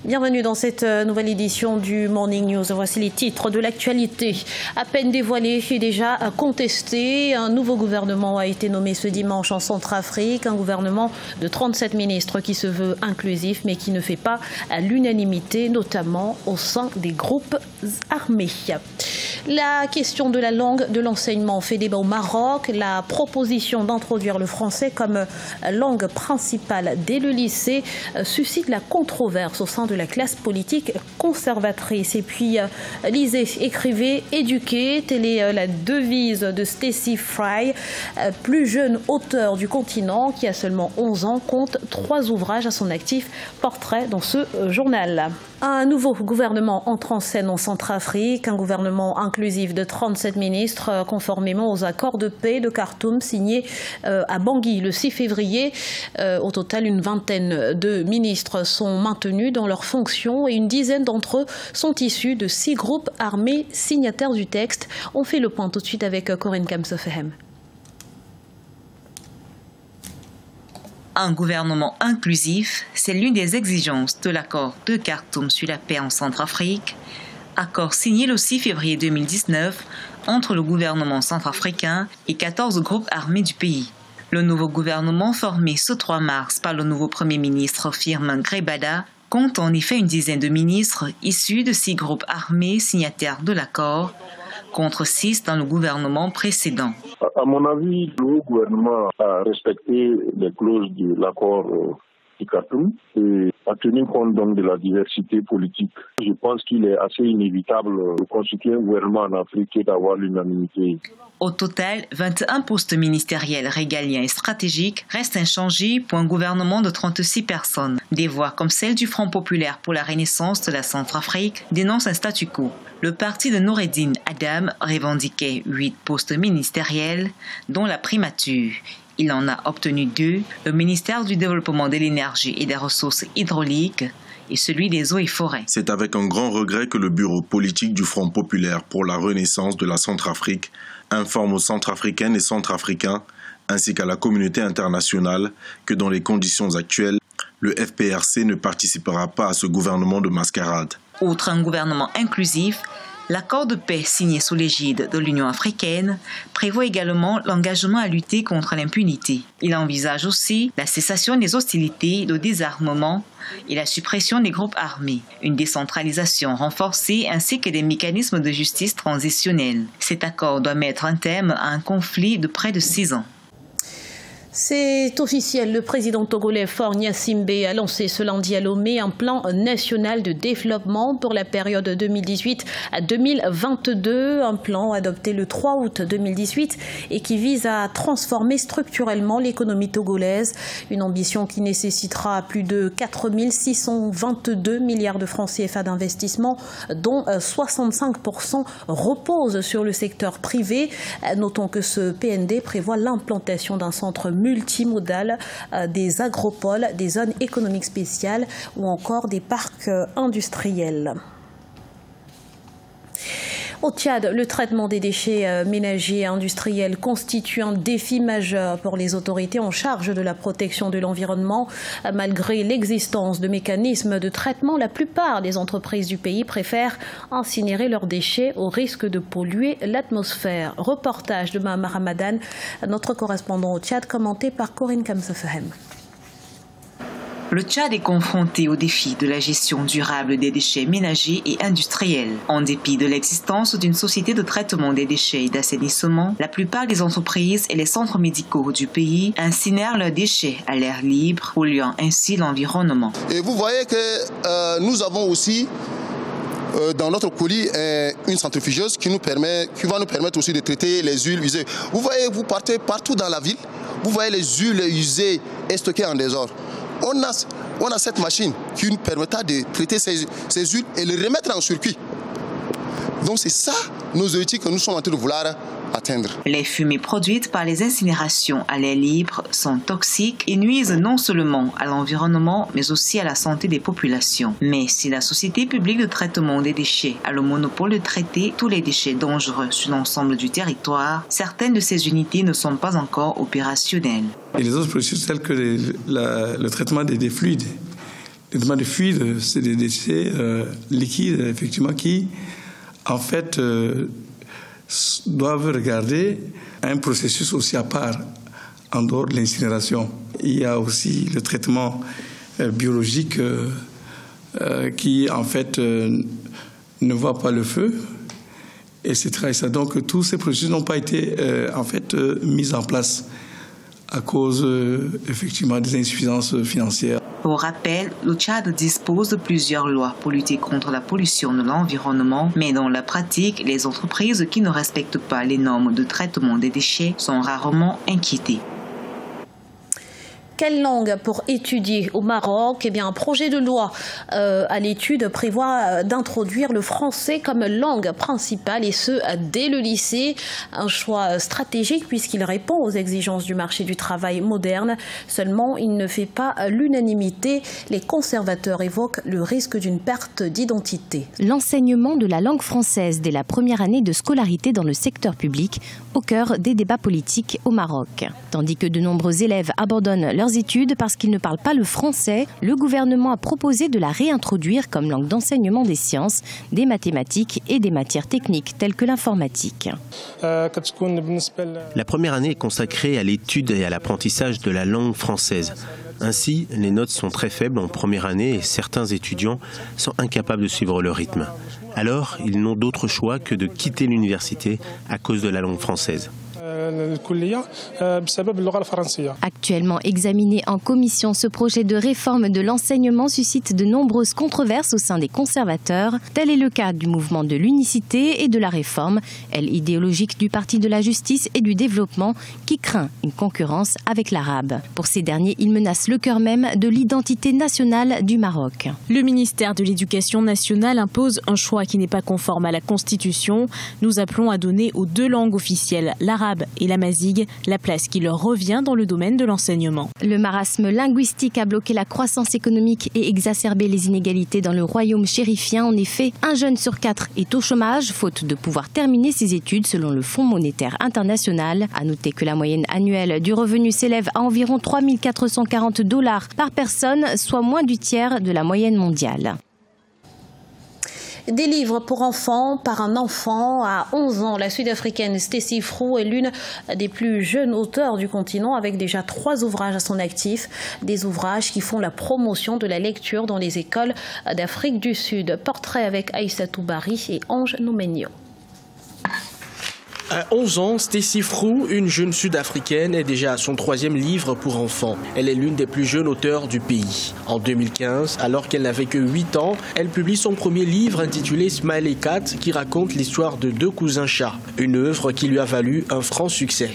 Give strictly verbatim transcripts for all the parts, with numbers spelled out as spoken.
Bienvenue dans cette nouvelle édition du Morning News. Voici les titres de l'actualité. À peine dévoilé et déjà contesté, un nouveau gouvernement a été nommé ce dimanche en Centrafrique. Un gouvernement de trente-sept ministres qui se veut inclusif mais qui ne fait pas à l'unanimité, notamment au sein des groupes armés. La question de la langue de l'enseignement fait débat au Maroc. La proposition d'introduire le français comme langue principale dès le lycée suscite la controverse au sein de la classe politique conservatrice. Et puis, lisez, écrivez, éduquez, telle est la devise de Stacey Fry, plus jeune auteur du continent qui a seulement onze ans, compte trois ouvrages à son actif, portrait dans ce journal. Un nouveau gouvernement entre en scène en Centrafrique, un gouvernement inclusif de trente-sept ministres, conformément aux accords de paix de Khartoum signés à Bangui le six février. Au total, une vingtaine de ministres sont maintenus dans leurs fonctions et une dizaine d'entre eux sont issus de six groupes armés signataires du texte. On fait le point tout de suite avec Corinne Kamsofehem. Un gouvernement inclusif, c'est l'une des exigences de l'accord de Khartoum sur la paix en Centrafrique, accord signé le six février deux mille dix-neuf entre le gouvernement centrafricain et quatorze groupes armés du pays. Le nouveau gouvernement formé ce trois mars par le nouveau Premier ministre Firmin Grebada compte en effet une dizaine de ministres issus de six groupes armés signataires de l'accord, contre six dans le gouvernement précédent. À mon avis, le gouvernement a respecté les clauses de l'accord de Khartoum et a tenu compte donc de la diversité politique. Je pense qu'il est assez inévitable de constituer un gouvernement en Afrique et d'avoir l'unanimité. Au total, vingt et un postes ministériels régaliens et stratégiques restent inchangés pour un gouvernement de trente-six personnes. Des voix comme celle du Front populaire pour la renaissance de la Centrafrique dénoncent un statu quo. Le parti de Noureddine Adam revendiquait huit postes ministériels, dont la primature. Il en a obtenu deux, le ministère du Développement de l'énergie et des ressources hydrauliques et celui des eaux et forêts. C'est avec un grand regret que le bureau politique du Front populaire pour la renaissance de la Centrafrique informe aux Centrafricaines et Centrafricains, ainsi qu'à la communauté internationale, que dans les conditions actuelles, le F P R C ne participera pas à ce gouvernement de mascarade. Outre un gouvernement inclusif, l'accord de paix signé sous l'égide de l'Union africaine prévoit également l'engagement à lutter contre l'impunité. Il envisage aussi la cessation des hostilités, le désarmement et la suppression des groupes armés, une décentralisation renforcée ainsi que des mécanismes de justice transitionnelle. Cet accord doit mettre un terme à un conflit de près de six ans. C'est officiel, le président togolais Faure Gnassingbé a lancé ce lundi à Lomé un plan national de développement pour la période deux mille dix-huit à deux mille vingt-deux, un plan adopté le trois août deux mille dix-huit et qui vise à transformer structurellement l'économie togolaise, une ambition qui nécessitera plus de quatre mille six cent vingt-deux milliards de francs C F A d'investissement, dont soixante-cinq pour cent reposent sur le secteur privé. Notons que ce P N D prévoit l'implantation d'un centre multimodal, euh, des agropoles, des zones économiques spéciales ou encore des parcs euh, industriels. Au Tchad, le traitement des déchets ménagers et industriels constitue un défi majeur pour les autorités en charge de la protection de l'environnement. Malgré l'existence de mécanismes de traitement, la plupart des entreprises du pays préfèrent incinérer leurs déchets au risque de polluer l'atmosphère. Reportage de Mahama Ramadan, notre correspondant au Tchad, commenté par Corinne Kamsofehem. Le Tchad est confronté au défi de la gestion durable des déchets ménagers et industriels. En dépit de l'existence d'une société de traitement des déchets et d'assainissement, la plupart des entreprises et les centres médicaux du pays incinèrent leurs déchets à l'air libre, polluant ainsi l'environnement. Et vous voyez que euh, nous avons aussi euh, dans notre colis euh, une centrifugeuse qui, nous permet, qui va nous permettre aussi de traiter les huiles usées. Vous voyez, vous partez partout dans la ville, vous voyez les huiles usées et stockées en désordre. On a, on a cette machine qui nous permettra de traiter ces, ces huiles et les remettre en circuit. Donc c'est ça nos objectifs que nous sommes en train de vouloir atteindre. Les fumées produites par les incinérations à l'air libre sont toxiques et nuisent non seulement à l'environnement mais aussi à la santé des populations. Mais si la Société publique de traitement des déchets a le monopole de traiter tous les déchets dangereux sur l'ensemble du territoire, certaines de ces unités ne sont pas encore opérationnelles. Et les autres processus tels que les, la, le traitement des, des fluides, les demandes de fuite, c'est des décès euh, liquides, effectivement, qui, en fait, euh, doivent regarder un processus aussi à part, en dehors de l'incinération. Il y a aussi le traitement euh, biologique euh, euh, qui, en fait, euh, ne voit pas le feu, et cetera. Donc, tous ces processus n'ont pas été, euh, en fait, euh, mis en place à cause, euh, effectivement, des insuffisances financières. Pour rappel, le Tchad dispose de plusieurs lois pour lutter contre la pollution de l'environnement, mais dans la pratique, les entreprises qui ne respectent pas les normes de traitement des déchets sont rarement inquiétées. Quelle langue pour étudier au Maroc? Eh bien, un projet de loi euh, à l'étude prévoit d'introduire le français comme langue principale, et ce, dès le lycée. Un choix stratégique puisqu'il répond aux exigences du marché du travail moderne. Seulement, il ne fait pas l'unanimité. Les conservateurs évoquent le risque d'une perte d'identité. L'enseignement de la langue française dès la première année de scolarité dans le secteur public, au cœur des débats politiques au Maroc. Tandis que de nombreux élèves abandonnent leurs études parce qu'ils ne parlent pas le français, le gouvernement a proposé de la réintroduire comme langue d'enseignement des sciences, des mathématiques et des matières techniques telles que l'informatique. La première année est consacrée à l'étude et à l'apprentissage de la langue française. Ainsi, les notes sont très faibles en première année et certains étudiants sont incapables de suivre le rythme. Alors, ils n'ont d'autre choix que de quitter l'université à cause de la langue française. Actuellement examiné en commission, ce projet de réforme de l'enseignement suscite de nombreuses controverses au sein des conservateurs. Tel est le cas du mouvement de l'unicité et de la réforme, aile idéologique du Parti de la justice et du développement, qui craint une concurrence avec l'arabe. Pour ces derniers, il menace le cœur même de l'identité nationale du Maroc. Le ministère de l'Éducation nationale impose un choix qui n'est pas conforme à la Constitution. Nous appelons à donner aux deux langues officielles, l'arabe et l'amazigh, la place qui leur revient dans le domaine de l'enseignement. Le marasme linguistique a bloqué la croissance économique et exacerbé les inégalités dans le royaume chérifien. En effet, un jeune sur quatre est au chômage, faute de pouvoir terminer ses études selon le Fonds monétaire international. À noter que la moyenne annuelle du revenu s'élève à environ trois mille quatre cent quarante dollars par personne, soit moins du tiers de la moyenne mondiale. Des livres pour enfants par un enfant à onze ans. La Sud-Africaine Stacey Froux est l'une des plus jeunes auteurs du continent, avec déjà trois ouvrages à son actif. Des ouvrages qui font la promotion de la lecture dans les écoles d'Afrique du Sud. Portrait avec Aïssatou Bari et Ange Nomenio. À onze ans, Stacey Froux, une jeune sud-africaine, est déjà à son troisième livre pour enfants. Elle est l'une des plus jeunes auteurs du pays. En deux mille quinze, alors qu'elle n'avait que huit ans, elle publie son premier livre intitulé Smiley Cat, qui raconte l'histoire de deux cousins chats. Une œuvre qui lui a valu un franc succès.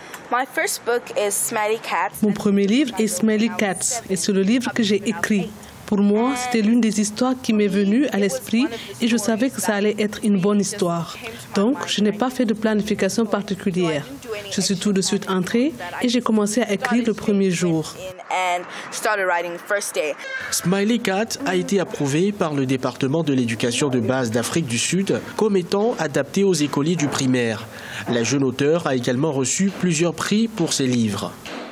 Mon premier livre est Smiley Cats et c'est le livre que j'ai écrit. Pour moi, c'était l'une des histoires qui m'est venue à l'esprit et je savais que ça allait être une bonne histoire. Donc, je n'ai pas fait de planification particulière. Je suis tout de suite entrée et j'ai commencé à écrire le premier jour. Smiley Cat a été approuvé par le département de l'éducation de base d'Afrique du Sud comme étant adapté aux écoliers du primaire. La jeune auteure a également reçu plusieurs prix pour ses livres.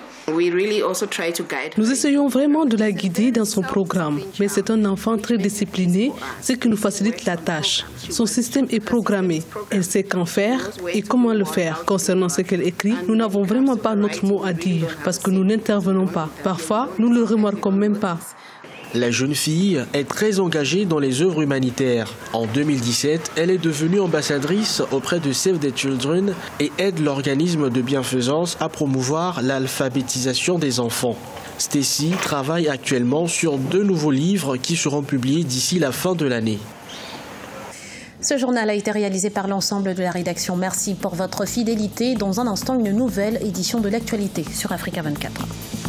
Nous essayons vraiment de la guider dans son programme, mais c'est un enfant très discipliné, ce qui nous facilite la tâche. Son système est programmé. Elle sait qu'en faire et comment le faire. Concernant ce qu'elle écrit, nous n'avons vraiment pas notre mot à dire parce que nous n'intervenons pas. Parfois, nous ne le remarquons même pas. La jeune fille est très engagée dans les œuvres humanitaires. En deux mille dix-sept, elle est devenue ambassadrice auprès de Save the Children et aide l'organisme de bienfaisance à promouvoir l'alphabétisation des enfants. Stacey travaille actuellement sur deux nouveaux livres qui seront publiés d'ici la fin de l'année. Ce journal a été réalisé par l'ensemble de la rédaction. Merci pour votre fidélité. Dans un instant, une nouvelle édition de l'actualité sur Africa vingt-quatre.